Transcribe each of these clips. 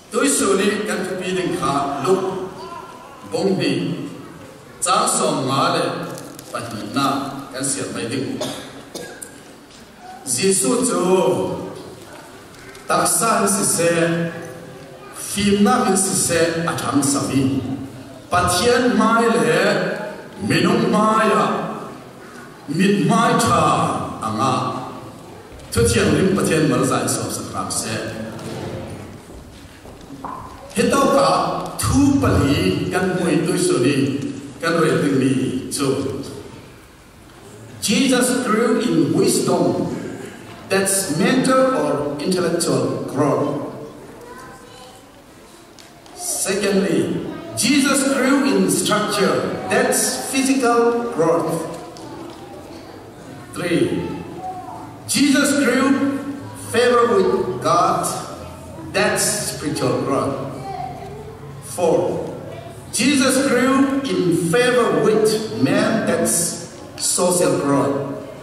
tôi số này cần thu phí đình khá lúc bông bì trang sòng ngã lệ và hình na cần siết mấy đình Giêsu cho tác sản sự sẽ phim na hình sự sẽ ở trong sa vi bắt thiên mai lệ minung mai à mid mai cha anga thu thiên lim bắt thiên mở giải sầu sập rạp sẽ hết tao cả thu bali gan mui tôi số đi gan rồi từng mi cho Jesus grew in wisdom that's mental or intellectual growth. Secondly, Jesus grew in structure that's physical growth. 3. Jesus grew favor with God that's spiritual growth. 4. Jesus grew in favor with man, that's social growth.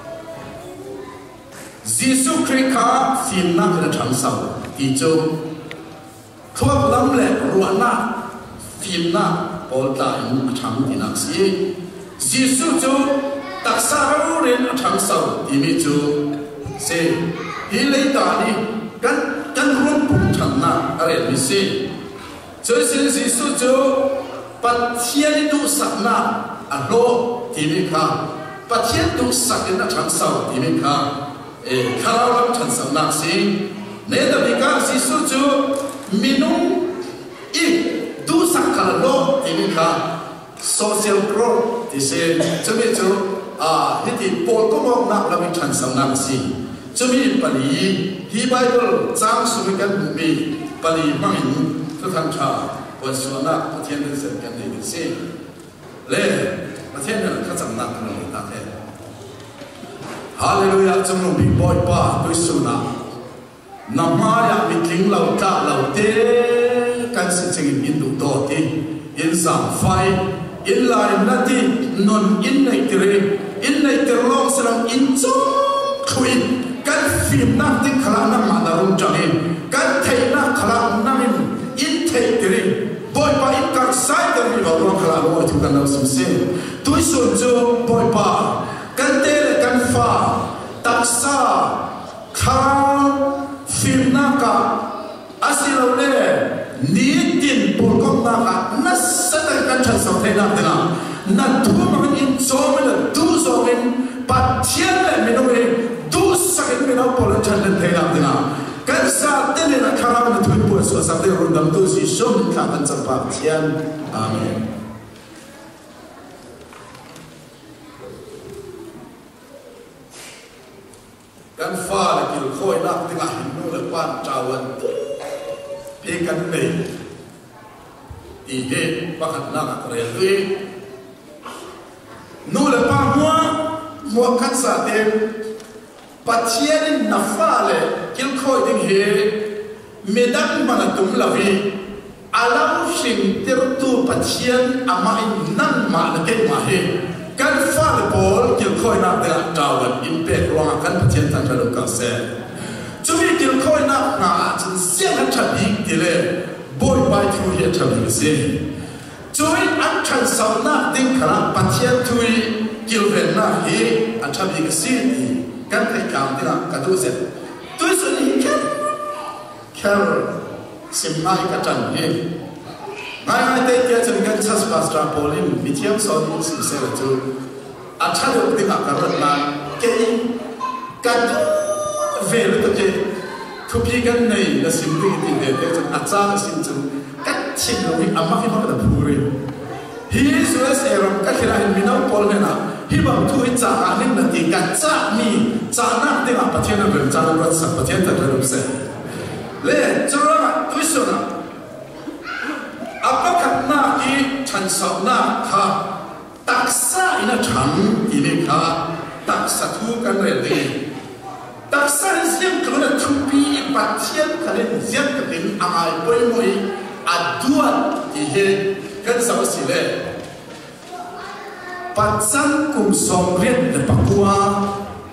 Giêsu Christ ka phim na cái thằng sau thì châu thuốc lắm lệ ruộng na phim na bol ta in thằng thì nặng xí Giêsu châu đặc sa rau đến thằng sau thì mi châu se hi lấy ta đi căn ruộng bùng thằng na ở đây mi se chơi xin Giêsu châu bắt thiên tu sắc na ở lô thì mi kha bắt thiên tu sắc đến thằng sau thì mi kha khao lắm chân sầu nặng xí nên là vì các Giêsu cho minung ít du sắc khá lô thì mình khá social growth thì sẽ cho biết cho hết thì bộ có một nặng là mình chân sầu nặng xí cho mình bà lý hi Bible trang số mình cần bùi mì bà lý mang hình thức khăn trả và số nặng bà thiên nhân dân cần để mình xí lê bà thiên nhân khá chẳng nặng là người ta thế Hallelujah trong lòng bị bội ba tôi số nào nằm hai à bị kính lâu ta lâu thế cái sự trình in đủ to thì in giảm phai in lại nát thì non in này kề long sẽ làm in chung khui cái phim nát thì khá nằm mà đã rung chẳng in cái thầy nát khá nằm in thầy kề bội ba in các sai cái gì vào rong khá lo thì cần đâu xem tôi số cho bội ba cái tên là cái pha tác sa khang phim na cả asilo le ni tin bol công na cả na sát cái chân sầu thế nào thế nào na thu mà in số mình là tu số mình bắt thiên là mình nói tu sắc mình nói bol chân thế nào cái sa tên là khang là thu bol số sa thế rồi đâm tu si số mình khang chân bắt thiên amenกันฟ้าเลยกินค่อยนักที่งานนู่นเลยป้านเจ้าวันเพียงกันเองอีเย่ป้าขันนักเรียนด้วยนู่นเลยป้ามัวขันสาเต็มปัจเจียนนับฟ้าเลยกินค่อยดึงเฮเมดักมันตุ้มลาวีอาลาวชิงเตรุตูปัจเจียนอามาอินนั่นมาเลยเก่งมาเฮกันฟ้าเลยบอลเกี่ยวข้อยนักเตะดาวันอินเป็ดรองกันประเทศทันทะลุกาเซ่จุดนี้เกี่ยวข้อยนักหนาจนเสียงทันทีเดเลยบอยไปทุยทันทีเซ่จุดอันทันสาวนักดิ้งขนาดประเทศทุยเกี่ยวเรื่องนักเฮอันทันทีก็เสียดีกันให้กางที่นักกระดูเซ่ตัวส่วนนี้แค่สิบไม้กระจังเฮง่ายๆแต่แกจะงั้นชัสปาสตราโพลิมมีเที่ยวสอนมุสลิมเสร็จจูอาชาลูกที่มาการันมาแกยิ่งกันเวลตัวเจทุกปีกันในละสิบปีที่เด็กจะอาจารย์สิจูกัดชิมลงอามาที่มากันพูดเลยฮีสุเอสเอรัมกัดที่เราเห็นมีน้องโพลเนี่ยนะฮีบังทุยจ่าอันนี้นั่นที่กัดจ่ามีจ่าหน้าที่มาประเทศนั้นเป็นจ่าหน้ารัฐสักประเทศแต่ละรูปเสร็จเล่จุดนั้นทุยส่วนนั้นอัปคัดหน้าที่ฉันสอบหน้าค่ะตักษะอินะฉันที่นี่ค่ะตักษะทุกันเรื่องนี้ตักษะเสียงกระนั้นทุบีปัจเจียนกันเสียงกันเป็นอะไรไปหมดอัดด้วยที่เห็นกันสาวสิเล่ปัจจัยกุมสองเรียนในปักกัว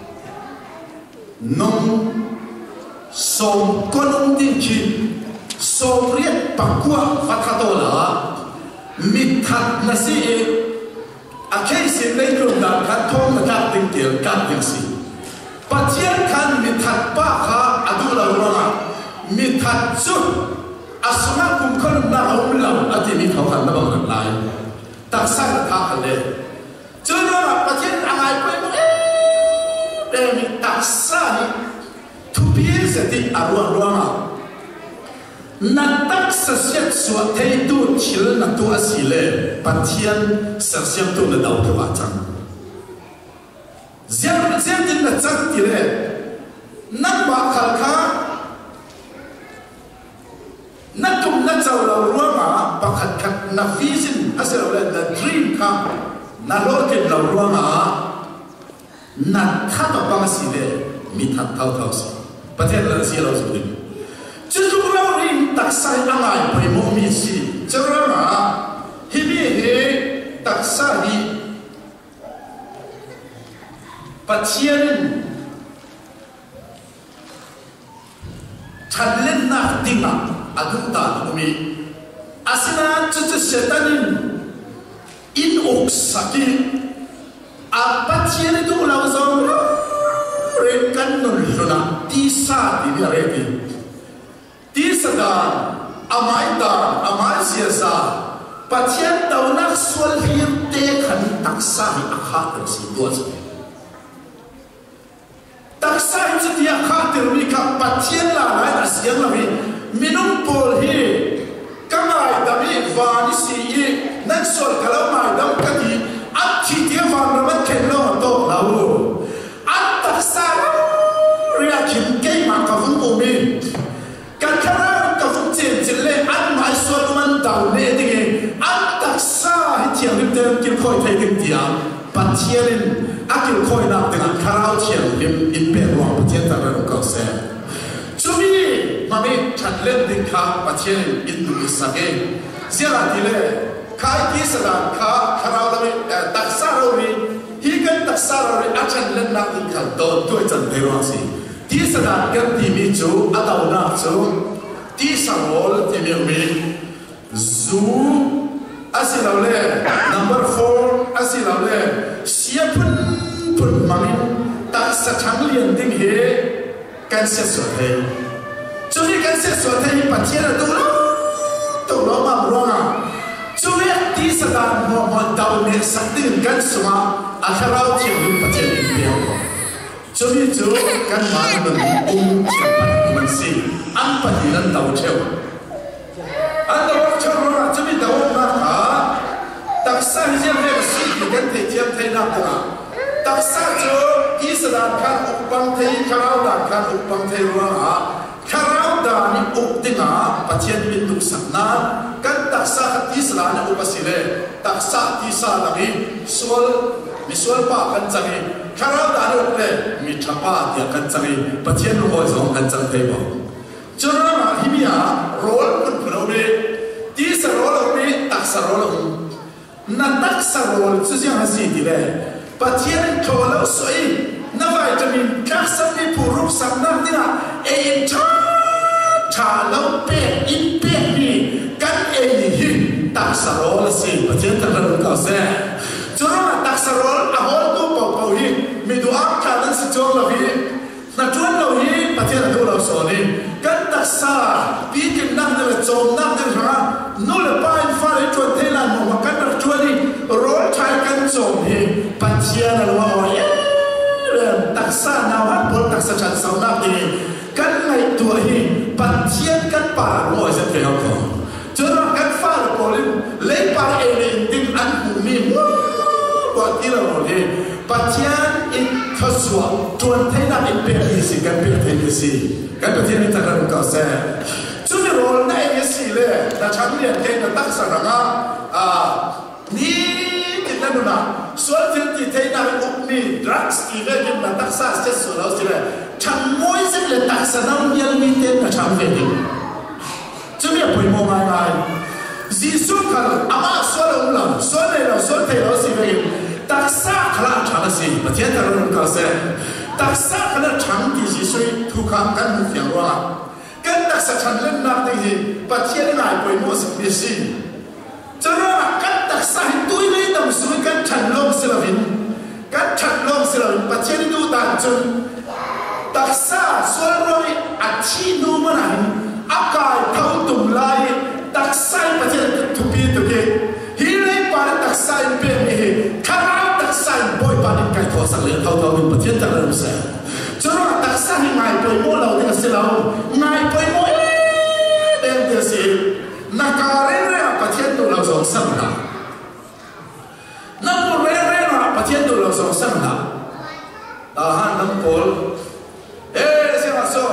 น้องสองคนดิ้งขีส Soviet pakua fatatola mithat nasi akhir sinai kerana kathong nak tinggal kat yang si Patian kan mithat pa kha adu laurana mithat su asma kum kan na ulam ati ni thau kan na bang lai tak sa kha khale chuna patian angai poi mo mi tak sa ni tu pie se ti arwa natak sasiat suat tu chil na tu asile patian sasiat tu na dau tu achang ziam din na chang ti le nak ba khal kha natum na chaw la ruama pakhat khat na vision asel la the dream kha na lorke la ruama na tha ba ba asile mi tha thau si patian la si lo su Cucu rin tak sai angai pai mo mi si cerama hibi he tak sai patien thalen na dinga adunta mi asina cucu setanin in ok saki a patien tu lau zong ren kan non luna ti sa di ready Di sedang amai siasa patian daunak sual hir te kan taksa akhat si duas taksa itu dia khatir mi ka patian la lai asiang la mi minum pol hi kamai dami vani si i nan sol kalau mai dam kati athi dia van ramat kello to lau at taksa ria kim ke ma ka vun o mi kan kara ka fung chen chen le an mai so man dau le ding an tak sa hi chiang lim tem kim khoi thai kim dia pathian akil khoi na te an kharau chiang lim in pe ro pathian ta ro ka se chumi mami chat le ding kha pathian in du sa ge zia ti le khai ki sa kha kharau la tak sa ro ri hi kan tak sa ro ri a chan le na ding kha do toi chan de ro si Di sedang kan timi cu atau nak cu di sangol timi umi zu asilau le number 4 asilau le siapun pun mamin tak secang lian ting he kan sesuatu cumi kan sesuatu patian tu lo mamrona cumi di sedang mau tahu ni sakti kan semua akhirat cium patian ini Cumi tu kan mana cepat mensi, apa hilang tahu cewa. Anda macam orang cumi tahu mana, tak sah dia mesti dengan tiap nak pula. Tak sah tu disediakan upang teh kalau kan upang teh orang, kalau dah ni uptinga pasien pintu sana, kan tak sah disediakan upasile, tak sah disah lagi soal pa kan cari. Kalau dah ada le, mitapa dia kan cari pasien rumah orang kan cari tebo. Jangan himia role pun perlu di serol ni tak serol, nak serol sesiapa sih dia. Pasien kalau soi, nak vitamin kasar ni puruk sana dia, kalau pe impe ni kan ini tak serol sih pasien terlalu kasar. Jangan tak serol ahol tu bau hi, midua kanan sejauh lebih. Nak jual lebih, pasti ada dua soni. Kan tak sah, bikin nak dengan jom nak dengan nol pain faham jual telan mau kan nak jual ni roll cai kan jom hi, pasti ada dua orang. Tak sah nawan pun tak sah cakap nak ini. Kan naik dua hi, pasti kan paru aja terlalu. Jangan kan faham boleh lepas ini ting anhumi. Buat dia boleh. Patian in khaswa tuan thay na in perisi kan perisi kan patian in takkan kau saya. Cuma role na ini le, na champion thay na tak saranga ni kita nuna. Soal jadi thay na ukni drugs even yang na tak sah sesuatu lah sila. Chammoy se le tak sanam yang ni thay na champion. Cuma apa yang mau ngai. Zisu kalau ama soal ulang, soal le soal thay lo sila. Taksa kalau cara sih, macam terlalu kasar. Taksa kalau canggih sih, tukang kan mungkin orang. Kan taksa canggih nak tinggi, pathian ngai poi mo si chara kan tak sa hin tui nei dam sui kan than long silavin kan than long silavin pathian du ta chun tak sa sol roi a chi nu mana hin akai thau tum lai tak sai pathian thu pi to ke hi nei pa tak sai pe ni he khara tak sai boy pa ni kai tho sa le thau thau ni pathian ta ram sa chara tak sa hi ngai poi mo lo te silau ngai poi mo em te si nakare re pathian tu lo song sam na nam mo re na pathian tu lo song sam na han nam pol se ma so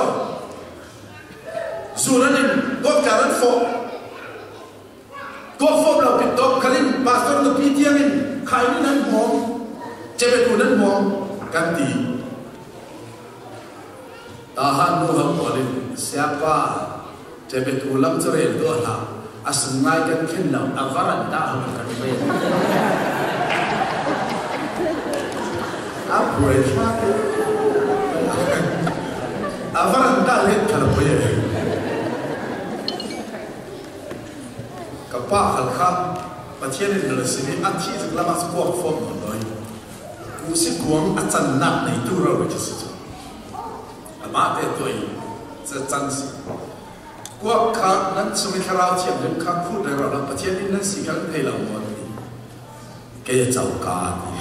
suranin go karan fo go fo lo pit top kalin pastor no pitiamin khai ni nan mom chebe tu nan mom kan ti han no ham polin siapa chebe tu lam chore do la asungai kan khen lo avaran ta ham kan be upgrade market avaran ta le kan be kapa khalkha pathian ni le sini athi lama sport form noi ku si kuang achan nak nei tu ro chi si ama te toi se chan si kwa kha nan sumi kharao thiam len kha khu de ro la pathian ni nan si kan thei lo mo ni ke chau ka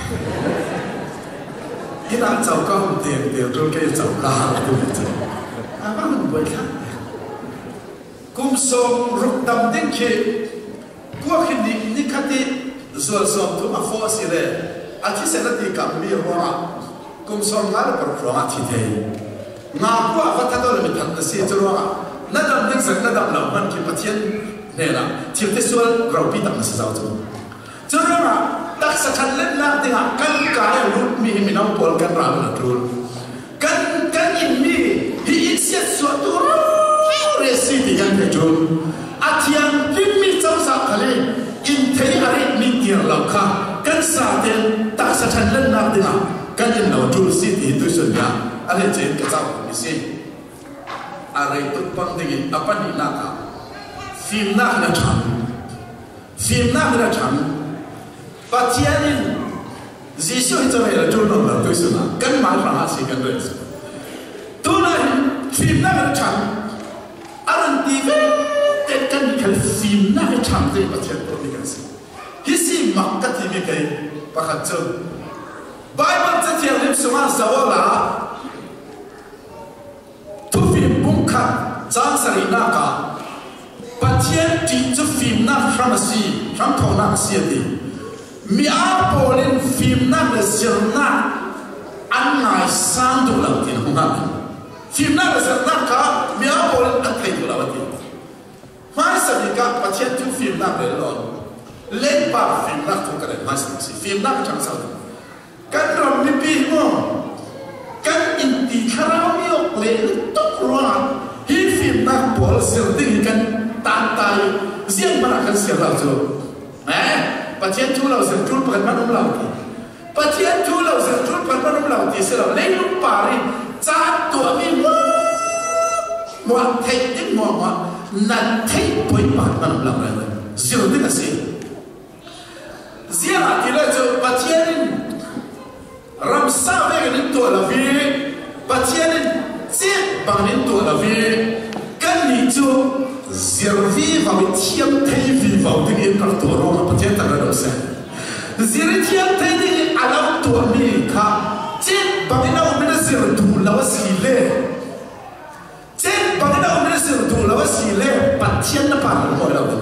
ni na chau ka hum te te ro ke chau ka tu ni ama man boi kha kum so ruk dam den ke kwa khindi ni khati zol som tu a fo si le a thi se na ti kam mi ro kum so ngar par pro a thi thei nga kwa va ta do le mi that si chu ro na dam ding sak na dam lo man ki pathian ne la thil te sual ro pi tam sa zau chu chu ro ma tak sa khan len la ding a kan ka ya lu mi mi nam pol kan ra la trul kan in mi hi insiat so tu re si ti kan te chu atiang lim mi chau sa khale in thei ari mi tiang lo kha kan sa den tak sa khan len la ding a kan in lo trul si ti tu sun ya ale chen ka chau mi si arai tu pang ding apa ni na ka phim na cham patianin jisu hi chame la tu no la tu su na kan ma ra ha si kan re tu na phim na cham aran ti ve te kan kan phim na cham te patian to ni kan si hi si mak ka ti mi kai pa kha chu bible cha thiam lim suma zawala Zang sari naka, patien ti tu film na framasi, fram thau na siati. Mi a polin film na le sirna, anai sandu lautin hunga. Film na le sirna ka mi a polin atlay tu lautin. Mai sari ka patien tu film na le lon. Len par film na tu kare mai sari film na chang sau. Kan rom mi pi mo, kan inti kharao mi ok le tok ruan. Hi phim na pol sel ding kan tan tai ziang mana kan sel lao chu pathian thu lao sel trul pan manum lao ti pathian thu lao sel trul pan manum lao ti sel le lu pari cha tu mi mo thei tin mo nan thei poi pan manum lao la sel ding ase ziang ati la chu pathian ram sa ve ni to la vi pathian Ziet bằng tu là vì cái gì chú zirvi vào thiam thấy vì vào tiếng yên cả tổ rồi mà pathian ta đâu sẽ zirvi thiam thấy đi alam tổ mi kha ziet bằng nào mình zir tu là gì lệ ziet bằng nào mình zir tu là gì lệ pathian nó bằng mọi đâu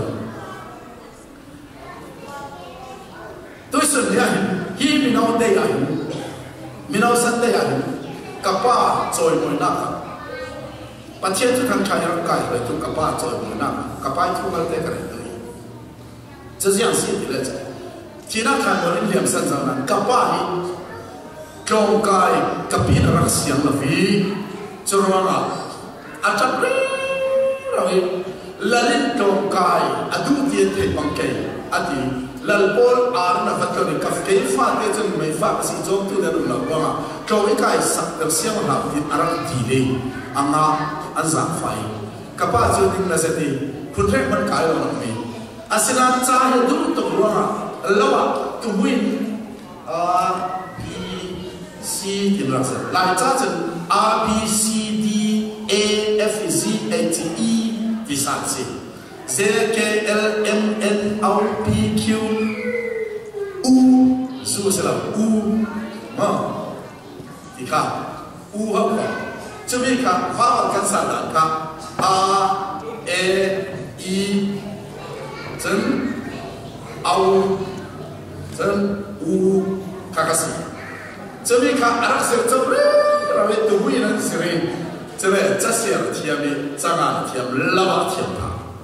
tôi xin nhá hi mình nào đây à mình nào sẵn đây à kapa choi moi na pathian chu thang thai ram kai tu kapa choi moi na kapa thu mal te kare tu chu jiang si ti le cha chi na khan mo liam san zang na kapa hi klong kai kapi na rak siang la vi chu ro na a chap ri ra wi lalin klong kai adu ti te bang kai ati lal pol ar na fatlo ni kaf ke fa te chun mai fa si jom tu da la wa klong kai sak da siang la ti arak ti le anga anza fai kapa chu ding na se ti phun rek man kai lo nak mi asilan cha he du to ruanga lawa tu win B C tin ra sa lai cha chen A B C D A F G H E ti san si Z K L M N O P Q U su sa la U ma ti kha U ha ba chu mi kha fa ba kan sa da kha A E I chen au chen U kha ka si chu mi kha arak se chu ra ve tu wi nan si re这个这些天的这个天老天堂，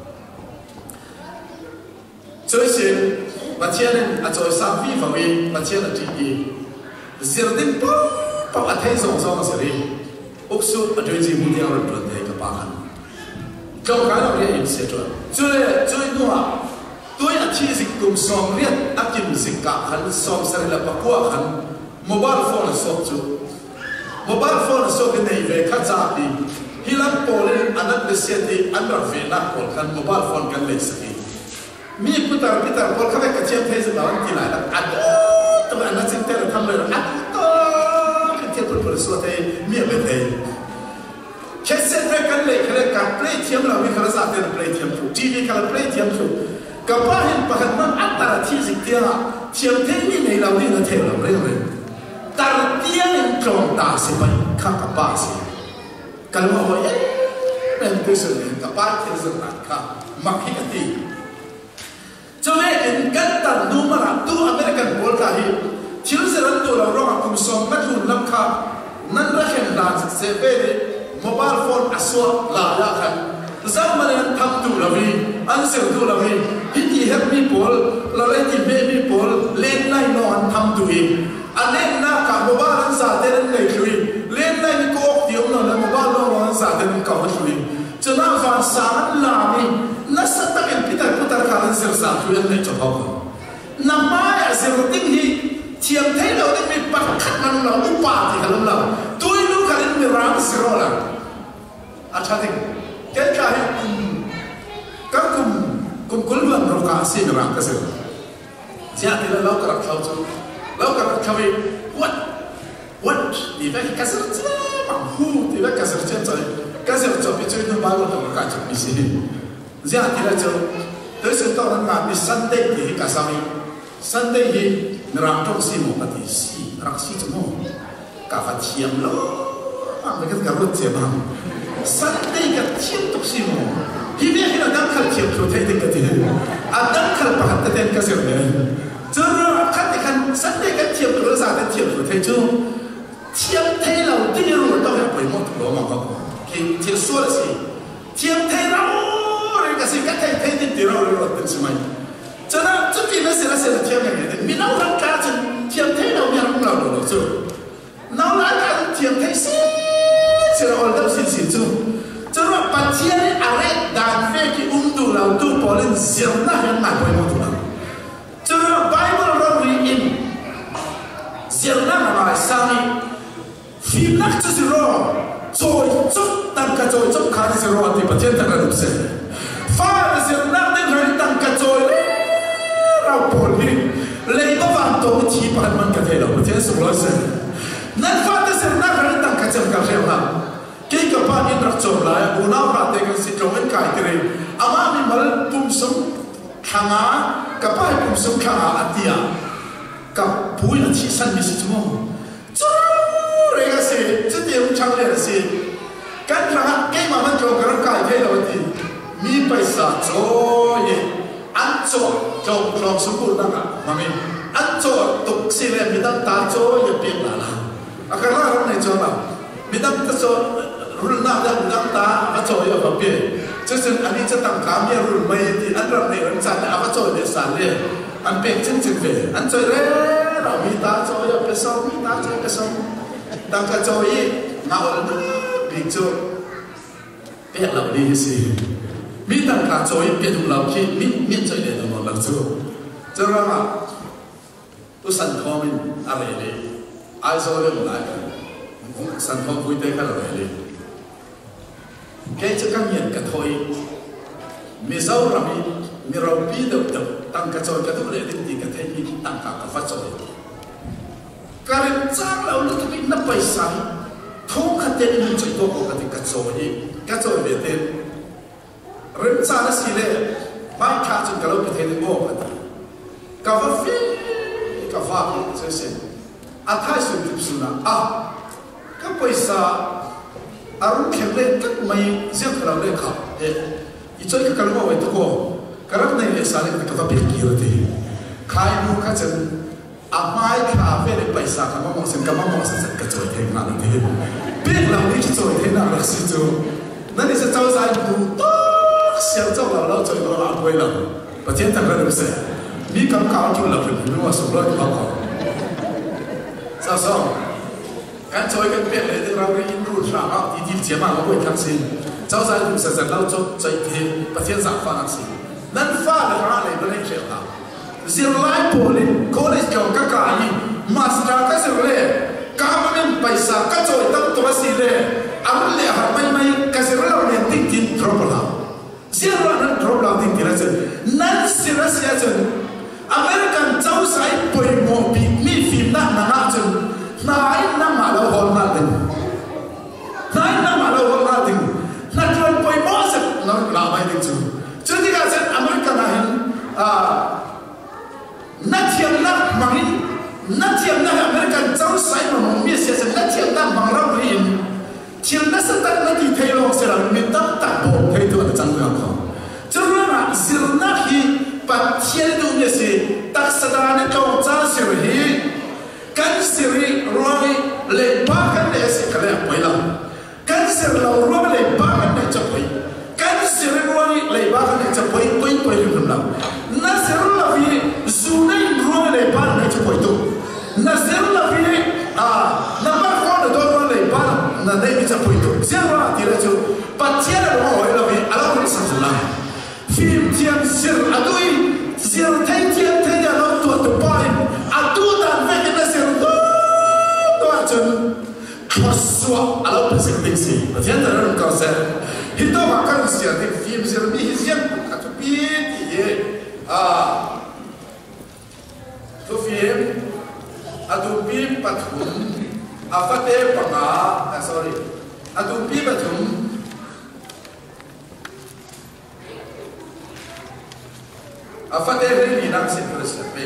这些把天呢啊做三比方面把天的第一，热天不啊天上上是哩，屋苏啊最近目前人不能个把hand，就看到也有些做，最多啊，对啊天是共上列啊金是甲很上上了不过很，mobile phone 上做。mobile phone so ke nei ve kha cha ti hilam polen anak le se ti andar ve na pol kan mobile phone kan le se mi putar pol kha ka chem thai se lawan ti lai la ad to anak sin ter tham le ad to ke te pol so te mi be te ke se ve kan le kha ka play thiam la mi kha sa te play thiam thu tv kha play thiam thu ka pa hin pa kan man atara thi sik tia thiam the mi nei la ni na the la re tar tiang trong ta se pai kha ka pa se kalma ho ye pen pe se ka pa ke se ta kha mak hi ti chove en kan tar du mara tu american bol ka hi thil se ran tu la ro kum som na thun lam kha nan ra khen dan se ve mobile phone aswa la ya khan zaman an tham tu la vi an se tu la vi hi ti help me bol la le ti me me bol len nai no an tham tu hi anh na cả mobile anh giả tên này lui lên đây đi cô tiếng nào là mobile nó anh giả tên cầu hết lui cho nên phản sáng là đi nó sẽ tác em Peter khả năng ser giả lui anh này cho họ nằm mai ở ser tinh hi chiếm thấy đâu đấy bị bắt khát năng nào cũng bà thì khả năng nào tôi lúc khả năng bị ráng zero là à cha thì cái cả các cùng luôn rồi cả xin ráng cái gì giờ thì là lâu cả thâu chứ lâu cả thâu ấy what thì vậy cái sự bằng hu thì vậy cái sự chân trời cái sự cho bị chơi nó bao nhiêu cái chuyện bị gì giờ thì là cho tới sự tao đang làm bị Sunday thì cái sao ấy Sunday thì làm trong xin một cái gì làm gì cho nó cả phát thiêm lo mà cái cái luật thiêm hàng Sunday cái thiêm tục xin một thì vậy khi là đang khởi thiêm rồi thấy cái gì à đang khởi bắt cái tên cái sự này chứ khăn thì khăn Sunday cái thiêm rồi ra cái thiêm rồi thấy chưa thiêm thấy là cái rồi tao phải quay một đồ mà không thì thiêm số là gì thiêm thấy đâu cái gì cái thấy thì điều rồi rồi tự nhiên cho nên trước khi nó sẽ là thiêm này thì mình đâu đang cá chân thiêm thấy đâu nhà không làm được chứ nào là cái thiêm thấy gì sẽ là ở đâu xin chứ cho nên bắt thiêm này ở đây đàn về cái tu là tu bỏ lên diệu na hiện tại quay một đồ cho nên Bible nó read in diệu na là bài sao đi phim nát cho zero rồi chút tăng cả rồi chút khá thì zero thì bắt thiêm tăng là đúng sẽ pha diệu na đến rồi tăng cả rồiเราปวดนี่เลยก็วางตัวทีผ่านมันกระเทยเราประเทศสุโขทัยนั่นฟ้าที่เสนาเขาตั้งกระจำกระเทียมนะกี่กับป้าอินทร์จบเลยอุณาปราเตกันสิตรงนั้นกายที่เรื่องอามามีมันปุ่มสุ่มขังอากับป้าปุ่มสุ่มขังอาอัติยากับผู้หญิงที่สันมิสิจมูกจูเรื่องสิจะเดี๋ยวช่างเรื่องสิกันครั้งกี่มามันโจกระกายที่เราที่มีไปสะโจยอันโจจงลองสมบูรณ์นะมามีอันโจตุกสิเลมิดังตาโจยเปียกละอาการเราในโจละมิดังตาโจรุ่นหน้าดังมิดังตาอันโจยแบบเปียจะซึ่งอันนี้จะตั้งขามเยรุ่นไม่ที่อันเราในอันจันอันโจยเดือดสานเลยอันเปียกจึงเวอันโจยเร่เรามีตาโจยเปสองมีตาโจยเปสองตั้งกระโจยเงาเลยนะปีกโจเปียกเราดีสิมีตั้งการโจยเป็นเราคิดมีใจเด่นของเราจูจะรู้ว่าตัวสันทอมันอะไรเลยไอ้โจยเรื่องอะไรสันทอคุยได้แค่อะไรเลยแค่จะกังเงียนกระทอย mi zau rami mi rau pi do tang ka choi ka tu le ding ti ka thei mi tang ka fa choi karin chang lo lu tu na paisa tho ka te ni choi to ko ka ti ka choi le te rim cha na si le mai kha chung ka lo pe thei mo ka fa fi ka fa se se a thai su tu su na ka paisa aru khle ka mai zia ka lo le kha ichoi ka kalma wai to ko karak nei le sa le ka fa pe ki ro te khai nu ka chen a mai kha ve le paisa ka ma mo sen ka choi the na te pe la ni chi choi the na la si chu na ni se chao sai du to xiao zhou lao lao choi lo la boi la ba tian ta ka lu se mi kam ka ju la ni mo so lo ka ko sa so kan choi kan pe le de ra ri in ru sha ma di di jie ma lo wei kan sin chao sai du se se lao choi the ba tian sa fa na si nan fa le ra le ba le che ha zir lai po le college ka ka ni master ka se le government paisa ka choi tam to si le am le ha mai ka se la ne tik tin drop la zir la nan drop la tin tira se nan sira sia chen American chao sai poi mo bi mi film na na chen na ai na ma lo hol na tin na tron poi mo se na la mai tin chu chu ni ka se America na hin na thiam na mangin na thiam na American chao sai mo mi se se na thiam na mang ra rin thiam na sa ta na ti thei lo se la mi ta ta bo thei tu na chang na ko chu na zir na hi pa thiel du ne se tak sa da ne ko cha se hi kan siri roi le ba kan ne se ka le poi la kan sir lo ro le ba kan ne cha poi kan siri roi le ba kan ne cha poi lu la na sir la vi zu ne ro le ba ne cha poi to na sir la vi na ba ko ne do ro le ba na ne mi cha poi to sir ra ti la chu pa tia la ro la vi ala ko sa la film tiam sir adui sir thai tiam thai ya lo to pai atu da ve ke na sir to chen khoswa ala pe se te si pa tian da ro ka sa hi to ma kan sia te film sir mi hi sian ka tu pi ti ye to film atu pi pathum afate panga sorry atu pi pathum afate ri na se presa pe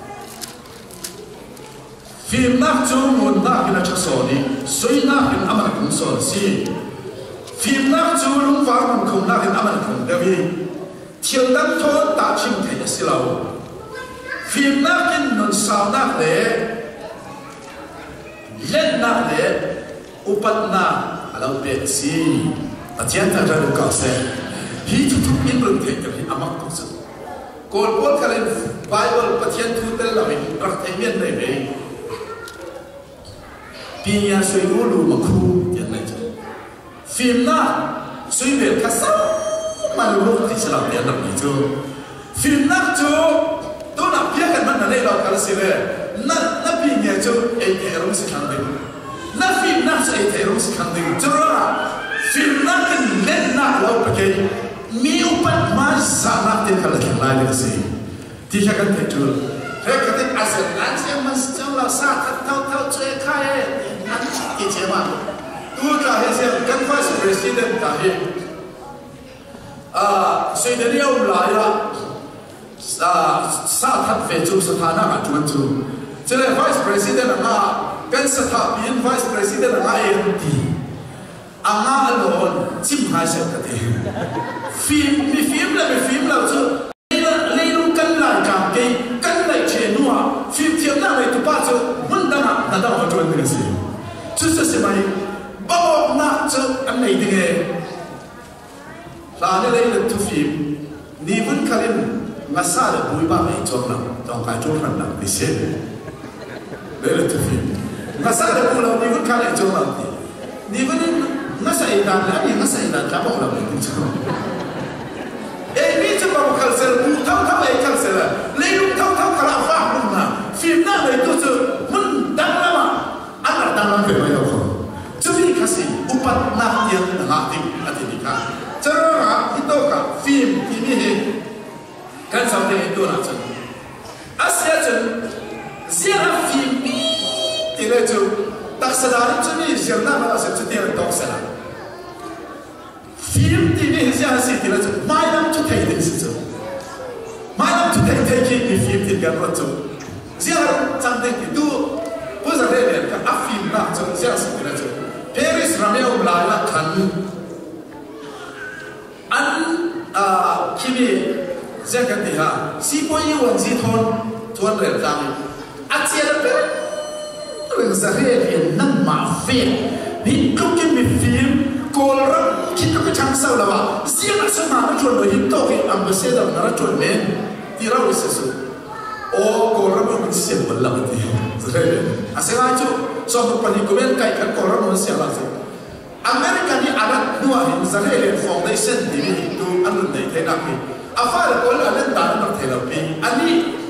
film na chu mun na ina cha so ni soi na in amana kun so si film na chu lung fa mun khum na in amana kun da vi thiel dan tho ta chim the ya silau film na kin non sa na le len na le upat na alau pe si atian ta ra ka se hi chu thu in rung the ta amak ko sa Kol kalian Bible patian tu terlalu pertanyaan mereka. Pinya suyu makru yang macam. Film na suyu kasar malu di selam dia nak itu. Film na tu tu nak biarkan mana ni lah kalau sih na pinya tu terus sekandung. Na film na terus sekandung. Cerah film na kan lena lau pakai. Mi upat mas sangat tinggal yang lain di sini. Tiada kan itu. Mereka kata asal nanti mas janganlah saat tahu cuci kaya nanti kecewa. Tu dah hasil kan vice president tadi. Sudah dia ulaya saat fetu setana acuan tu. Jadi vice president kan setapin vice president AMD. Anga alon cim hasil kata. Film lah tu. Leilung kan lah kampai kan lah cenua. Film tiap nak itu pasal mendana nada orang jual dengan sih. Justru semai bawa nak tu anai dengan. Lalu leilung tu film ni pun kalian masalah bui bagai jual nak, jangan jual nak di sini. Leilung tu film masalah pulau ni pun kalian jual nak. Ni pun nasa idan lagi nasa idan kamu orang itu. Ini cuma kalsel, tahu kalsel. Leilung tahu kalau faham mana. Film nak itu tu mendang lama, anak dalam bermain apa. Jadi kasih upat nak yang tengah hati dikah. Cara itu kan film ini kan sau te tu na chun asia chun zia fi mi ti le chu tak sadari chu ni zia na ma sa chu te tok sala film ti ni zia si ti le chu mai lam chu thei ti si chu mai lam chu thei ki ni film ti ga ro chu zia chang te ki tu pu za le ka a film na chu zia si ti le chu Paris Rameo la la khan an kimi zakati ha si po yi wan ji thon re ta mi a chia la pe ren sa he nan ma fe bi ku ki mi film kol ra ki ku chang sa la ba si na sa ma chon lo hi to ki ambassador na chon me ti ra wis su o kol ra mo si se bal la ti zare a se ga chu so ko pa ni ko ben kai kan kol ra mo si la se America ni alat nuwa hin Zahele Foundation di tu anun dai thai nak ni afar ko la len dan tak therapy ani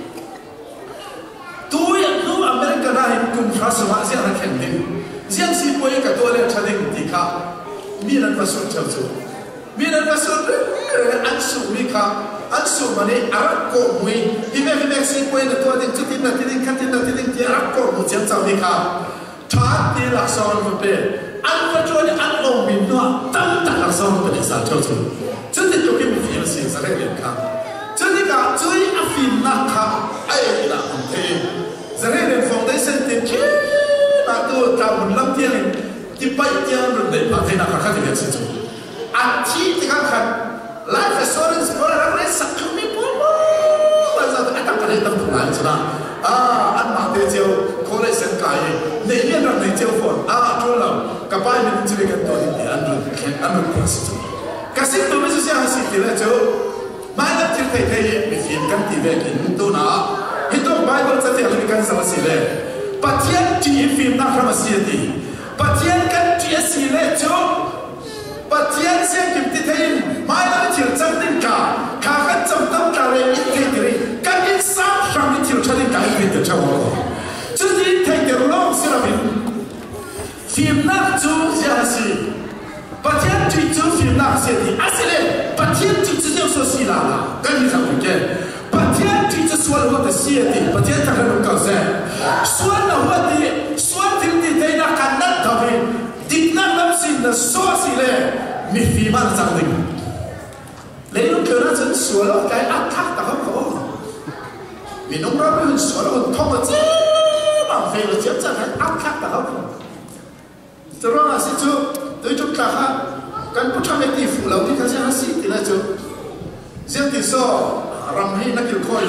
tu ya nu America na hin kum khaswa sia na khen din siang si poi ka to le thading ti kha mi nan pasur chau chu mi nan pasur an su mi kha an su mane arak ko mui hi me si poi na to din chutin na tin khatin na tin ti arak ko mu chang chau mi kha tha ti la son mo pe an fa cho ni an ong min no tam ta la son pe sa chau chu chân thì tôi cái mình phải xin ra cái liền khang chân thì cả chơi áp phim nát khang ai là không thể ra cái liền phòng đấy xem tiền kia là tôi cả một năm tiền thì bảy tiền rồi để mà thế nào khác thì việc gì chứ anh chỉ thì các khăn life insurance có là cái sắp chung đi bốn bây giờ anh ta cái tâm thực lại chứ nào anh mang tiền chiều có lại xem cái này liên là này chiều phone chỗ nào cả ba mình chỉ cái tôi thì anh được quá sự kasi tu mesti siapa sih kita tu, mana cerita kayak film kan TV itu na, itu Bible setiap hari kan sama sih le, patian di film nak sama sih di, patian kan dia sih le tu, patian siapa kita tahu, mana cerita ni kan cerita kare itu diri, kan insan kami cerita ni kan itu cakap, jadi tahu long siapa film nak tu siapa sih. Patian tu film nak sih, asal patian tu so sih lah, kan ni sama ke. Patian tu soal what sih, patian tak ada kau sih. Soal what film ni nak kanan tapi dikna namsin na so sih le, mi film mana sama ni. Lalu kerana jen soal kai akak tak kau. Minum ramen soal thong aja, mampu le jangan akak tak kau. Terus asal tu. Tôi chúng ta kan putra meti fulau di kasi hasi tina jo ziang ti so ramhi nakil koi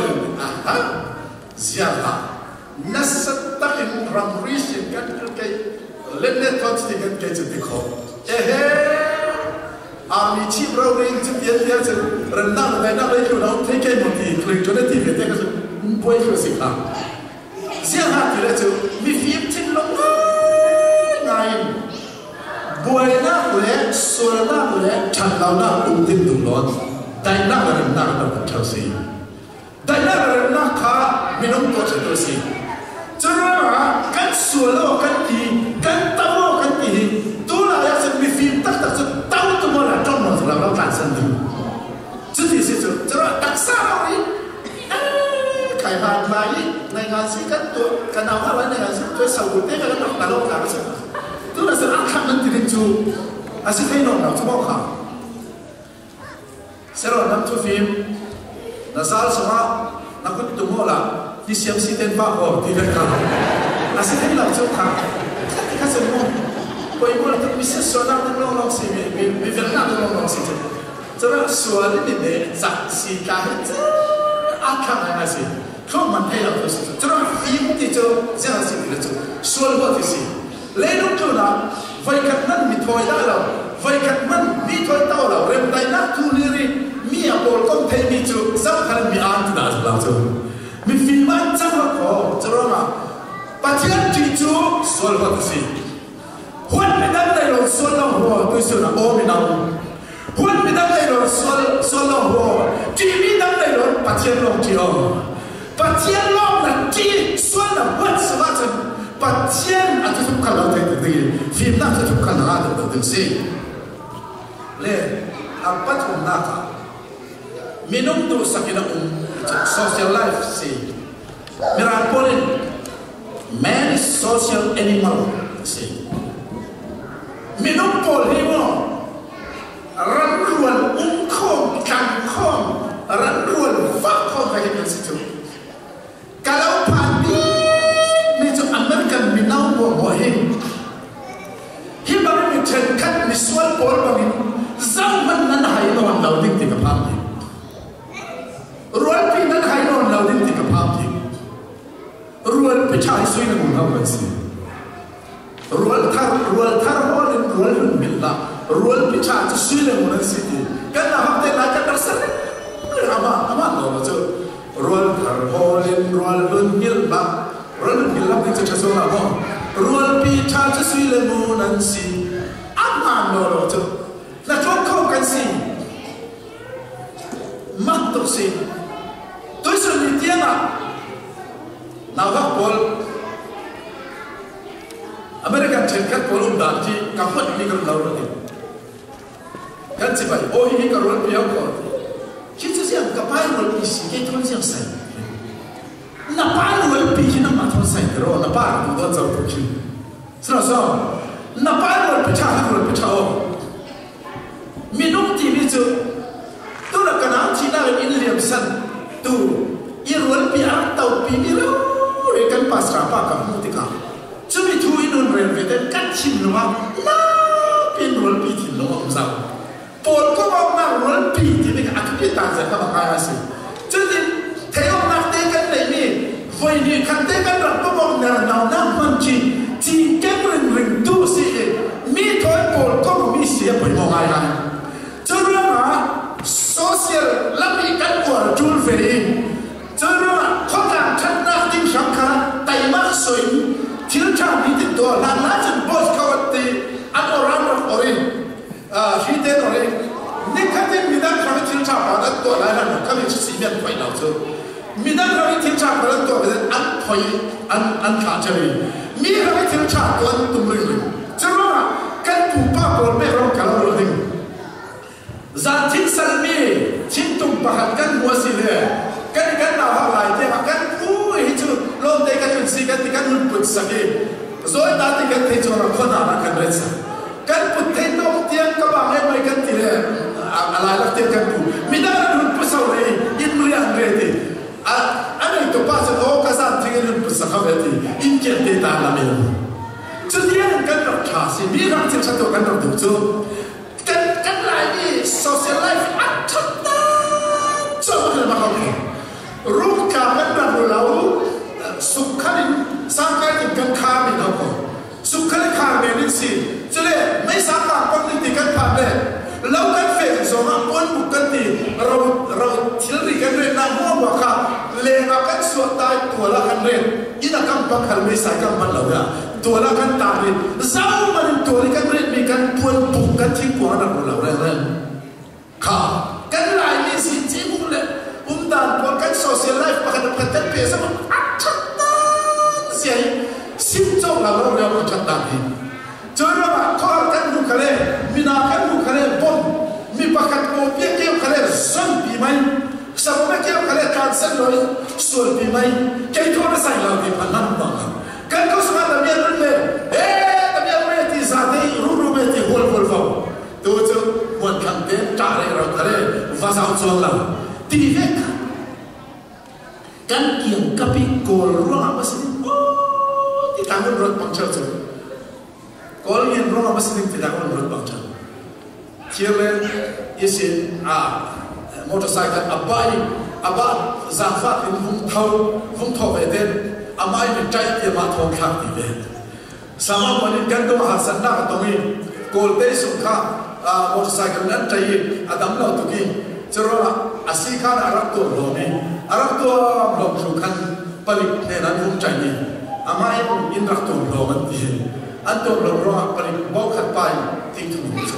ziang nasat takin ramrishin kan kai lenne tot ti kan kai chti kho ami chi bro ring chu tian dia chu rendang dai na lai chu nau thei kai mo ti kling cho ne ti ve te ka chu poi kho si kha ziang ha ti la chu mi phim chin long ngai buai na boleh, suara na boleh, cakap na unting dulon, dai na berenang dapat tersi, dai na berenang kah minum tu tersi. Cerita kan suara kan ti, kan tahu kan ti, tu lah yang sebab film tak tahu tu mana jom mana kalau tak sendiri. Jadi situ cerita tak salah ni, kaitan bayi, negasi kan tu, kenapa lah negasi tu sahaja kan tak tahu tak sendiri. Tu lah sebab akan nanti tu, asyik hay nong nak cuba kah. Serah nak tu film, nasal semua nak tu tunggu lah. Di siang si tempat tidak kah. Asyik hay nak cuba kah. Kan semua, kau ibu lah tu bisa suara tu long si, beverna tu long si. Sebab suara ni deh, saksi kah itu akan ada si. Kau mana yang tu si. Sebab film tu jangan si bila tu suara tu si. Lalu tu nak, vaikat man mithoi dah lah, vaikat man mithoi tahu lah, rem dai nak tu liri, mi apol kong thei mi tu, sam kan mi an tu dah sebelah tu, mi filman cakap kau, cerita, patian tu soal apa tu si, huan bidang lagi soal apa tu si na, oh minang, huan bidang lagi soal apa, TV bidang lagi patian long tiang, patian long nak ti soal apa sebab patian atau tu kalau terjadi film nak tu kalau ada terjadi le apa tu nak minum tu sakina social life si miran polin man is social animal si minum poli mo ran ruan khom kan khom ran ruan fak khom ka hitan situ kalau pandi ni tu American minau bo hin hibang mi chen kat mi swal pol bangin zaman nan hai no an lauding ti ka pam ruan pi nan hai no an lauding ti ka pam ruan pi chai sui na mun ha si ruan thar holin ruan milla ruan pi cha chu sui na mun si ti kan na hafte na ka dar san ama no cho ruan thar holin ruan milla ruan milla ni cha so na ho ruan pi cha chu sui na mun si ama no cho na chon khom kan si mak to si tôi sẽ đi tiếp à nào các con American trên các con đàn chị các con đi con lâu rồi các chị phải ôi những cái rốn béo còn khi chúng ta gặp phải một cái gì cái thôn riêng sai na phải một cái gì nó mà thôn sai rồi na phải một cái dấu tục gì sao na phải một cái cháo mình không tìm được tôi là cái nào chỉ là in liềm sân tu irwan pi atau pi miro rekan pasra pa ka mutika chumi thu inun ren veten kat chin luma na pin rol pi thin lo om sao pol ko ma na rol pi ti ni ka pi ta za ka ba ka si chudi theo na te kan nei ni voi ni kan te kan ra ko bom na na man chi ti ken ring tu si mi thoi pol ko mi sia poi mo ai na churu ma social lami kan ko jul veri cho nên là khó khăn chân na tim sáng khá tay mắt sôi thiếu trang đi tiếp tục là lá chân boss cao thì ăn orang orang khi đến rồi nếu các em mình đang làm thiếu trang vào đó tuổi lại là các em chỉ biết phải làm thôi mình đang làm thiếu trang vào đó tuổi ăn thôi ăn khá chơi mình làm thiếu trang tuổi tụi mình cho nên là cái phụ ba bốn mấy ông cả rồi hình gia chính sản mi chính tụng bà cái mua gì đấy cái nào họ lại thì họ cái ui chứ luôn đây cái chuyện gì cái luôn bứt sạc đi rồi ta thì cái thế cho nó khó nào là cái gì cái bứt thế nó tiếng các bạn em mấy cái gì đấy lại là tiếng cái bứt mình đã luôn bứt sau này in người ăn về thì anh ấy tụi ba sẽ có cái sao thì cái luôn bứt sạc về thì in kiện để ta làm gì chứ tiếng cái nó thà gì mình làm chuyện sao tụi cái nó được chứ cái lại đi social life ăn thật ta cho cái mà không rung cả bên bờ lâu sụp khăn sang cái thì cần khá mình đâu có sụp khăn khá mình nên gì cho nên mấy sáng tạo con thì cần phạt đấy lâu cái phê rồi mà con một cái thì rồi thiếu gì cái này nam mua vào khá lên vào cái suốt tai tuổi là khăn lên ít là cầm bạc khăn mấy sai cầm mặt lâu ra tuổi là khăn tạm đi sao mà đến tuổi cái này mình cần tuôn bụng cái thi quá là lâu ra khá cái này mình xin chỉ muốn lên dan buat kan social life pakai dapat biasa acatan siai simcong lalu dia acatan ini. Jadi apa? Kau kan bukale, mina kan bukale bom, mi pakai mobil kau kale zon bimai, sebab kau kale cancer loi, sol bimai, kau tu ada saya lagi panan bang. Kan kau semua tapi ada ni, tapi ada ni zati, ruru meti hol fau. Tu tu buat kantin cari orang kale, vasau solam, tidak. Kan kiang kapi kol ruang apa sih? Oh, di tangan berat bangsa tu. Kol yang ruang apa sih di tangan berat bangsa. Kira isi motorcycle abai zafat in hung thau eden amai ni cai dia mat hong khak ti le. Sama manin kan tu hasan nak tongi kol te sukha motorcycle nan cai adam lau tu ki. Cerita asikan Arab tu loni, Arab tu belum sukan paling nenan hum cai amai indrak tu belum mati, antum belum roh paling bau kat pai tinggi tu.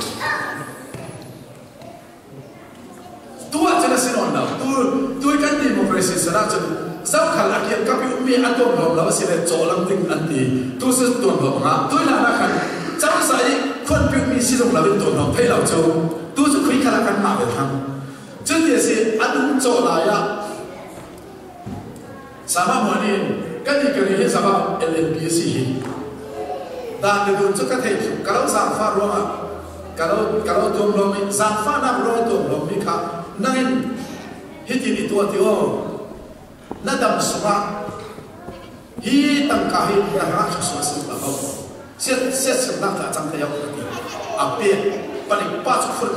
Tua jelas sinon dah, tu kan demokrasi senang je. Zau kalau kian kapi umi antum belum lawan sila colang ting anti, tu sesuatu belum ngah, tu lah kan. Zau saya kon pi umi sila lawan tu belum pay lau jauh, tu tu kau kalau kan nak berhang. Jadi dia si adun colaya sama mani kan ni kali ni sama LNBC hi dan itu juga teh kalau safa ruang kalau dom lomi safa nak ruang dom lomi kah nain hiti itu atio nadam suka hi tangkahi yang nak sesuatu sebab set senang tak sampai yang tadi apa paling pas full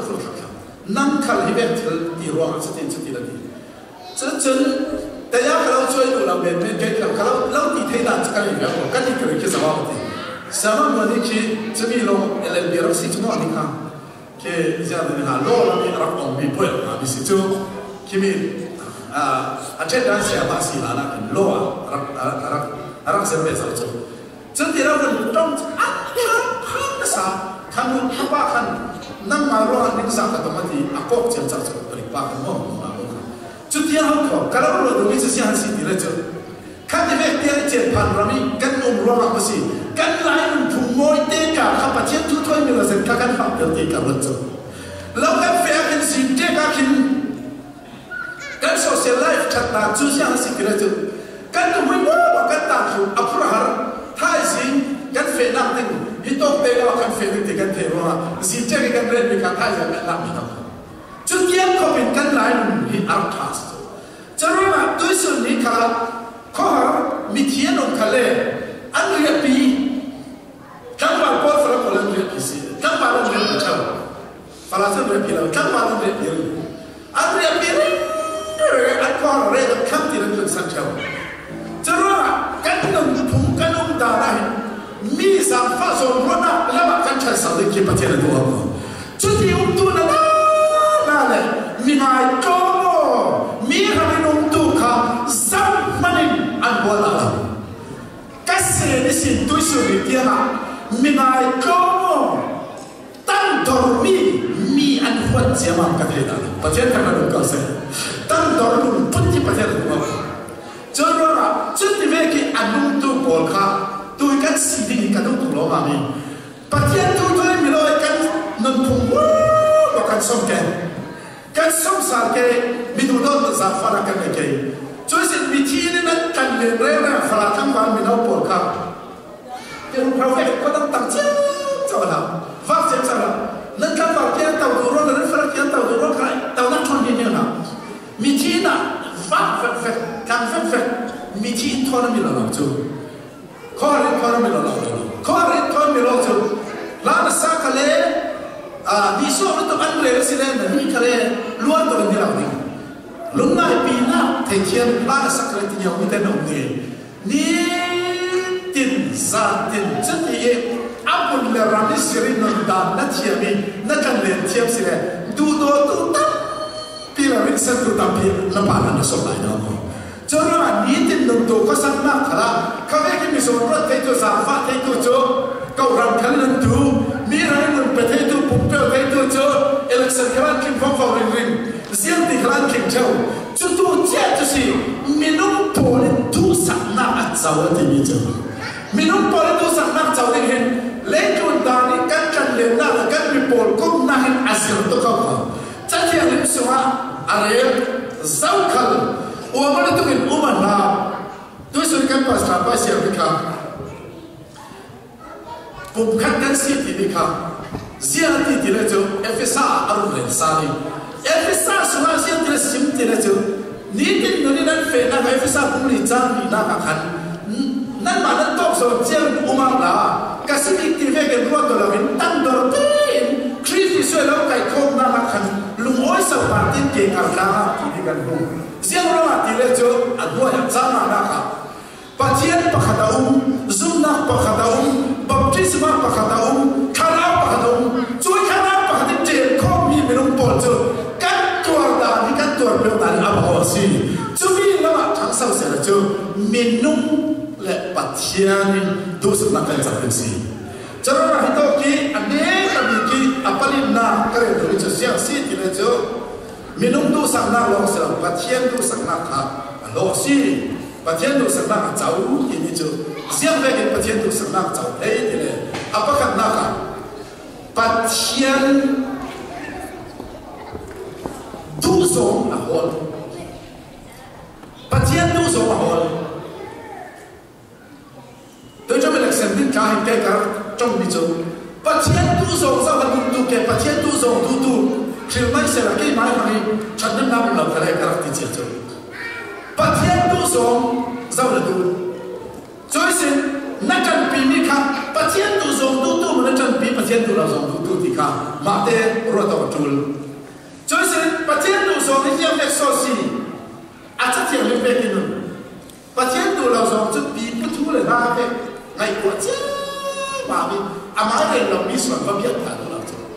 nang kal hibat di ruang setin lagi真大家kalau追到兩邊面嘅kalau老地睇難咁樣樣，跟住佢其實話什麼問題去這邊咯，LNB咯，是怎麼你看？佢這樣子你看，攞那邊讓我們不要啊，你是就佢們這段時間是哪那攞讓什麼做做？真的讓我當看啥？看他爸看，那馬路那個啥個東西，阿哥就做不離爸個麼？จุดที่เราขอการเราดูมิสซิฮันซีดีเลยจ้ะขั้นที่เวทีเจ็ดพันรามีกันร้องมาสิกันไล่มันพุ่งมวยเตะกันข้าพเจ้าทุกท่านมีเราเสร็จกันขับเดินเตะกันเลยจ้ะแล้วกันเฟียกันสิเตะกันกันโซเชียลไลฟ์ชัดตาจุดที่ฮันซีดีเลยจ้ะกันตัวไม่รู้ว่ากันต่างอยู่อัปราหารท้ายสิกันเฟียนั่งตึงฮิตโตเตะกันเฟียตึงกันเทว่าสิเตะกันเล่นไปกันท้ายจะกันนั่งไม่ต้องจุดที่เขาเป็นกันไล่หินอัลทัสจะรู้ว่าด้วยส่วนนี้ค่ะข้อหามีเทียนองค์ทะเลอันเรียบปีทั้งวันพอฝรั่งคนเรียบปีสิทั้งวันเรียบปีเจ้าฝรั่งเรียบปีแล้วทั้งวันเรียบปีอันเรียบปีอันข้อเรียบข้ามที่เราเรียนสังเกตจะรู้ว่ากันนุ่มพุ่งกันนุ่มดารามีสามฟ้าสมรสแล้วมากันใช้สาวเด็กที่ประเทศตัวเราจุดที่อุ้มตัวนั้นมีนายโจมีใครนุ่มตุกาซัมมันอันบัวลากัสเซนิสินตุสุริเตียนะมีนายโจตั้งดอร์มีอันหัวเจียมันกันเลยนะประเทศกันเราก็เสตั้งดอร์มีพุ่งที่ประเทศเราจนว่าจุดที่เวกีอันนุ่มตุกบัวค่ะตัวกันสิ่งที่กันนุ่มตุกเรามามีประเทศตัวมีเรากันนุ่มพุ่งว่ากันสมแก่กันสงสารแกมีดูโดนตัวสาวฝรั่งกันเลยแกช่วยสิ่งวิธีนี้นั้นกันเรื่องเรื่องฝรั่งทั้งวันมีน้องปวดครับเดี๋ยวเราเองก็ต้องตั้งใจจะมาทำฟังเสียงสั่งนั่นการฝากแกเต่าตัวร้อนนั่นฝรั่งแกเต่าตัวร้อนใครเต่านั่งชนเดียวนะมีที่น่ะฟังเฟกการเฟกมีที่ทอนมีหลังจูข้อเรียนทอนมีหลังข้อเรียนทอนมีหลังจูร้านสักทะเลดิโซ่มันต้องอันเร่สิเลนนี่ทะเลล้วนตัวนี้เราดิลุงนายปีน่ะเทียนบ้านสักเลยที่ยังไม่ได้นมเนี่ยนี่ตินซาตินจุดที่อับบุญเลรามิสิรินนดานนัทเทียมีนักการเล่นเทียมสิเลดูโดดูตั้งปีละวินเซนดูตั้งปีละบ้านนั้นสบายนะจนว่านี่ตินนนตัวก็สักมากขนาดเขาไม่คิดมีส่วนร่วมเทตัวสามฟ้าเทตัวโจก็รำคันนั้นดูมีอะไรมันประเทศตัวปุ่มเปรี้ยวเทตัวโจเอเล็กซานด์คลานคิมฟองฟองริงเสียงที่คลานคิมเจ้าจุดตัวเจ้าจะสิมีน้องปอลดูสักนักเจ้าที่มีเจ้ามีน้องปอลดูสักนักเจ้าที่เห็นเล่นจนดานี่กันเล่นหน้ากันมีปอลก็น่าเห็นอาศัยตัวเขาจะเที่ยวเล่นสวะอะไรเจ้าเขาว่ามันต้องเป็นอุมันนาด้วยส่วนการภาษาภาษาพิการผมคัดกันสิ่งที่นี่ครับเสียงที่ที่เราจะเอฟเอสอาร์อารมณ์เล่นสาลีเอฟเอสอาร์ส่วนเสียงที่เราซิมที่เราจะนี่ที่นี่นั่นเฟนนะเอฟเอสอาร์ผมนี่จำนี่นะกันนั่นมานั่นต้องสอนเสียงอุมาลาก็สิ่งที่เวกันรู้ตัวเราเป็นตั้งดอร์ตีนคริสที่ช่วยเราไก่โคมนั่นกันลุงโอ้ยสบายที่เก่งกันนะที่กันรู้เสียงเราที่เราจะอันว่าอย่างจำนะครับปะเทียนปะขัดอุ้มซุ่มนักปะขัดอุ้มบัพติศมาปะขัดอุ้มคาราปะขัดอุ้มช่วยคาราปะขัดเจ็บข้อมีไม่ต้องปวดเจอกันตัวดานี่กันตัวเปลี่ยนตาอับหัวสิจะมีแล้วทั้งสองเสียเจอเมนุ่มและปะเทียนดูสุนัขกันจับเป็นสิจะรู้ว่าที่ตัวกี้อันนี้กับมีกี้อัปลินนาก็เลยดูจะเสียสิที่เราเจอเมนุ่มดูสักนักลองเสียปะเทียนดูสักนักครับลองสิปะเทียนดูสักนักเจ้าที่นี่เจอเสียงเรื่องปะเทียนดูสักนักเจ้าเอ้ยที่เลยอัปกันนักปะเทียนดู song a hol pathian tu song a hol tôi cho mình xem tin cả hình cái cả trong bị chỗ pathian tu song sao mà tu cái pathian tu song tu khi mai sẽ là cái mai mà đi chặt đến năm lần cái cả thì chết rồi pathian tu song sao là tu cho xin nãy chân pi mi khá pathian tu song tu mà nãy chân pi pathian tu là song tu thì khá mà thế rồi tao chul cho xin pathian tu song thì em phải so si à chắc chắn em phải cái nữa pathian tu là song chút pi bất thu lại ba cái ngày của chết mà đi à mà đây là mi soạn và biết cả đó là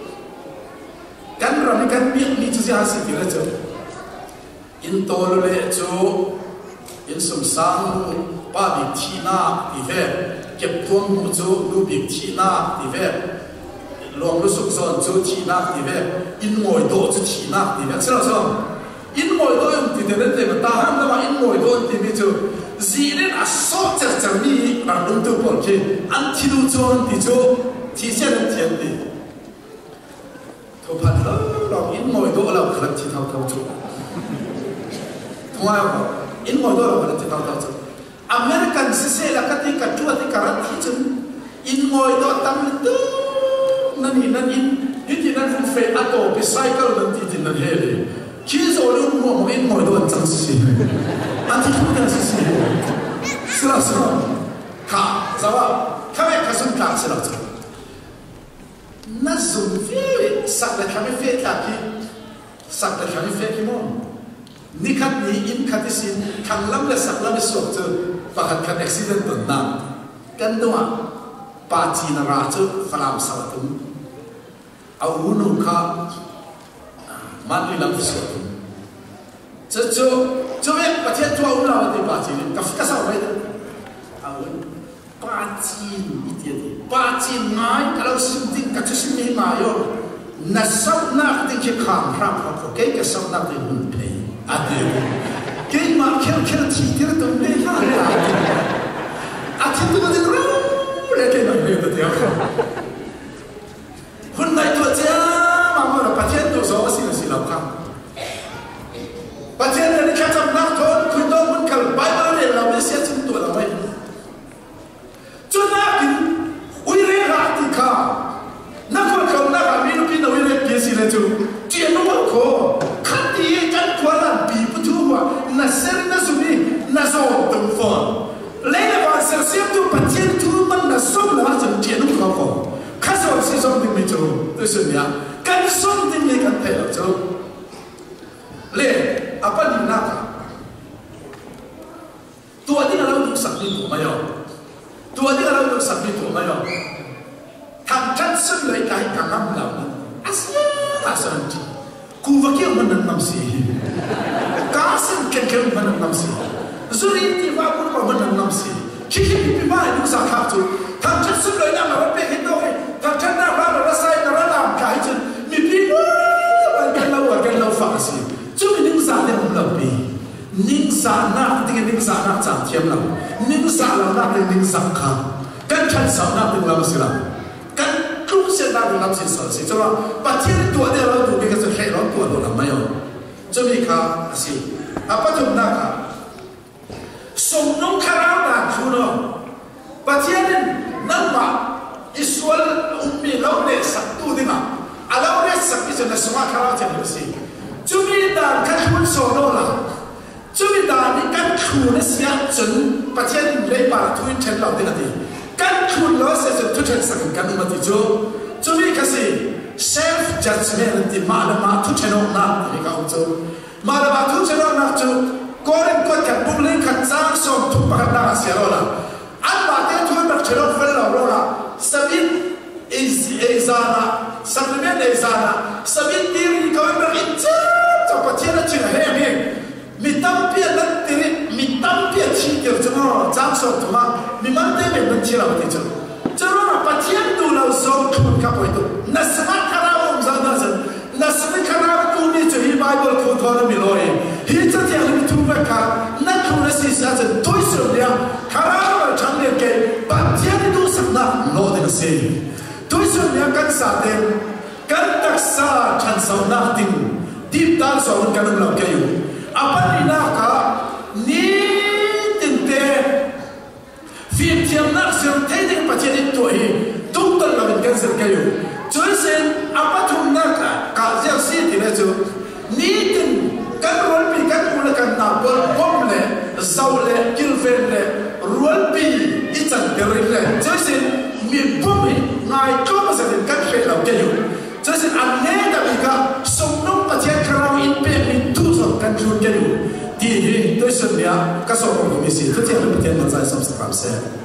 kan rami kan biết mi chú ha si thì là chỗ in to lệ chỗ in sum sang ba bị thi na thì về kẹp tuông một chỗ lu bị thi na thì về lòng lu sụp sòn chỗ thi na thì về in ngồi độ chỗ thi na thì về sao sao in ngồi độ thì thế nên mà ta ham mà in ngồi độ thì bây giờ gì nên à sốt chặt chặt mi bằng đúng tu bỏ kia ăn thi đu chôn thì chỗ thì sẽ được tiền đi thôi phải đó lòng in ngồi độ là khẩn chỉ thao thao chỗ thôi không in ngồi độ là khẩn chỉ thao thao chỗ American sẽ là cái gì cả chúa thì cả thì chứ in ngồi độ tâm tư nên in thì nên không phải ác tổ bị sai câu nên thì nên hết đi khi rồi luôn một in ngồi độ chẳng gì anh thì không nhận gì là cả sao các bạn các bạn cả sẽ là nó dùng phê sắc là kami phê là gì sắc là kami phê cái món ni khát ni in khát xin thằng lắm là sắc lắm là sốt chứ và khát accident tuần nam cái đó ba chi na ra chứ phải làm sao tum ao nu khá mang đi làm sốt cho biết bà thiên chúa ông nào thì bà chỉ cái sao vậy đó bà chỉ ít tiền bà chỉ ngay cái lâu sinh tinh cái chút sinh tinh ngay rồi na sao na tinh cái khám khám cái sao na tinh muốn thấy à đấy cái mà kêu chỉ cái đó đấy là à thì tôi nói rồi cái này nhiều được hôm nay tôi chơi mà là bà thiên tôi số xin làm khám bà thiên này cái trong năm thôi tôi đâu muốn cần Bible này là mình sẽ chúng tôi là vậy cho nên uy rê ra thì cả nó còn không nó cả mình pin uy rê kia xin là chú chuyện nó có khát đi cái quan là bị bất thu mà na ser na sumi na so tầm phòn lấy là bạn sẽ xem tu bà thiên tu mình là sống là chẳng chuyện nó có khát rồi sẽ sống thì mình chú tôi xin nhá cái sống thì mình cần phải làm chú lệ apa di naka tua di kalau untuk sakti tu mayo tua di kalau untuk sakti tu mayo tham chân sân lấy cái cả năm lòng asal ji ku vakil mana namsi kasim kekel mana namsi zuri ti va ku mana namsi kiki pi ba ni sa kha tu tham chân sân lấy na ma pe hin do tham chân na ba ra sai na ra làm cái chân mi pi ba cái lâu phá si chú mình những giả này không làm gì những giả na thì những giả na chẳng thiêm lắm những giả làm na thì những giả khác cái chân sao na thì làm gì làm cái lúc sẽ làm gì sợ gì cho nó bắt thiên tuổi này là tuổi cái cái nó tuổi nó làm mấy rồi cho mình cả gì à bắt đầu na cả sống nông khá là chú nó bắt thiên năm mà Israel ummi lâu để sắc tu đi mà à lâu để sắc cái chuyện là sống khá là chuyện gì chú mình đã cắt cuốn sổ đâu là chú mình đã đi cắt cuốn nó sẽ chuẩn bắt chân lấy bà thu in chân lòng thế là gì cắt cuốn nó sẽ chuẩn thu chân sắc cái mà thì chú mình cái gì self judgment thì mà thu chân ông nào thì các ông chú mà thu chân ông nào chú có đến có cả bung lên khát giang sòng thu bạc nào sẽ rồi là anh bà thế thu bạc chân ông phân rồi là sabit izana supplement izana sabit diri kau berin cho bà thiên là chuyện hệ mình mi tâm biết là tiri mi tâm biết chi tiêu cho nó giảm số thôi mà mi mang tới mình chi là vậy chứ cho nó là bà thiên tu là số thun các vậy tu na smart khana ông ra na dân na smart khana tu đi cho hi Bible khu thọ nó mi lôi hi cho thì anh tu về cả na tu là gì sao dân tôi sửa đi khana là chẳng liên cái bà thiên tu sắp na lo được gì tôi sửa đi các xã tên các đặc xã chân sâu na tình deep tal so kan lo ke yu apani na ka ni tin te phim thiam na sim te de pathian to hi tum tal lo kan ser ke yu choisen apathum na ka ja si ti na chu ni tin kan rol pi kan ul kan na bol bom le zaule kilven le rol pi itan derin le choisen mi bom ngai ko ma sa kan fe lo ke yu choisen an ne da bi ka som no pathian krau in pe min tu so kan chu ke yu ti hi to sen ya ka so ko mi si to ti an pathian ma sai subscribe se